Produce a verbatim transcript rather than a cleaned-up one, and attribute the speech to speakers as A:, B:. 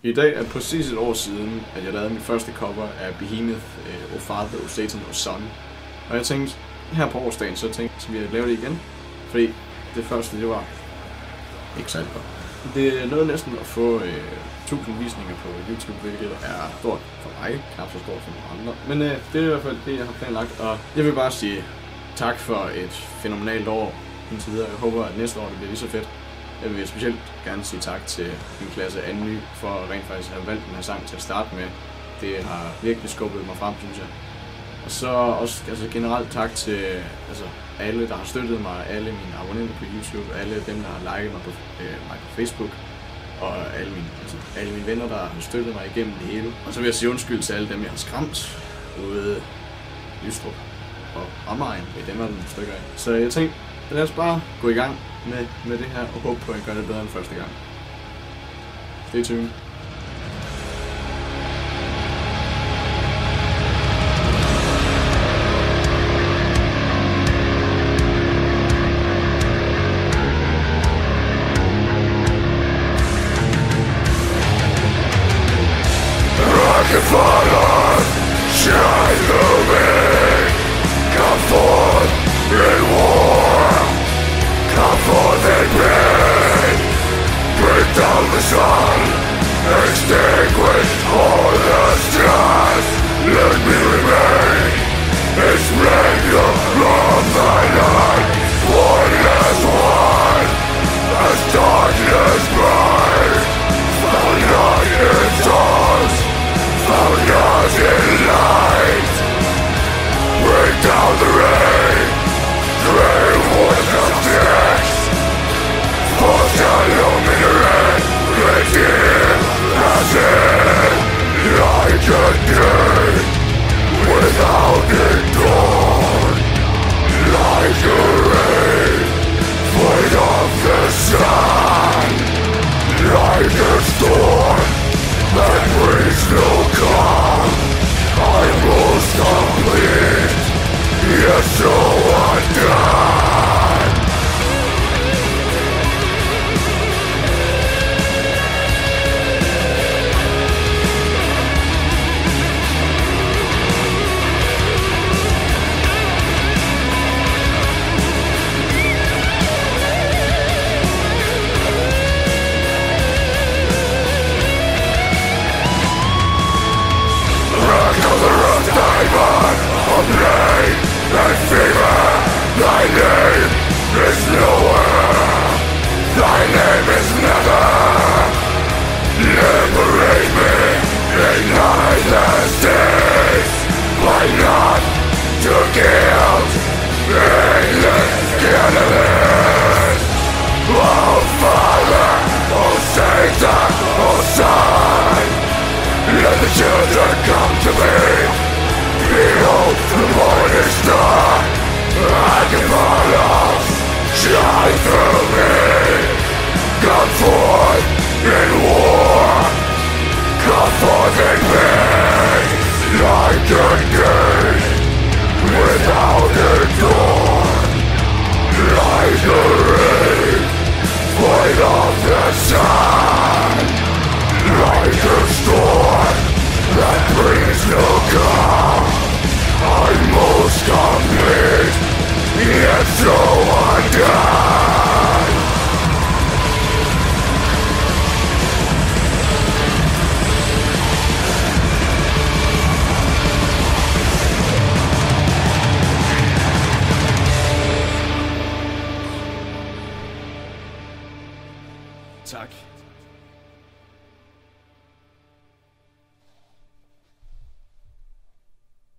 A: I dag er præcis et år siden, at jeg lavede min første cover af Behemoth, uh, O Father, O Satan, O Son. Og jeg tænkte, her på årsdagen, så tænkte jeg, at vi lave det igen. Fordi det første, det var ikke særlig godt. Det nåede næsten at få uh, tusind visninger på YouTube, hvilket er stort for mig, knap så stort for nogle andre. Men uh, det er i hvert fald det, jeg har planlagt. Og jeg vil bare sige tak for et fænomenalt år indtil videre. Jeg håber, at næste år det bliver lige så fedt. Jeg vil specielt gerne sige tak til min klasse anden ny for at rent faktisk have valgt den her sang til at starte med. Det har virkelig skubbet mig frem, synes jeg. Og så også altså generelt tak til altså, alle, der har støttet mig, alle mine abonnenter på YouTube, alle dem, der har liket mig på, øh, mig på Facebook, og alle mine, altså, alle mine venner, der har støttet mig igennem det hele. Og så vil jeg sige undskyld til alle dem, jeg har skræmt ude i Lystrup og omegn. Det er dem, der er nogle stykker af. Så jeg tænkte, lad os bare gå i gang med, med det her og håbe på, at jeg gør det bedre end første gang. Stay tuned.
B: Rocket fire, shine through me. Come forth in war. Come forth in pain. Break down the sun. Extinguish all the stars. Let me remain. Explain the love thy light. One as one. As darkness bright. Found not in stars. Found not in light. Break down the rain. Drain forth the sticks. Force illuminate. Redeem passing. Like a day without a dawn. Like a rain. Void of the sun. Like a storm that brings no calm. I'm most complete, yet so undone. Diamond of rain and fever. Thy name is nowhere. Thy name is never. Liberate me, ignite the states. Why not to guilt endless enemies? Oh Father, oh Satan, oh Son, let the children come to me. Behold the morning star. I can follow. Shine through me. Come forth in war. Come forth in peace. Like a gate without a door. Like a rain void of the sun. Like a storm that brings no calm. I'm most complete, yet so undone.
A: Tak.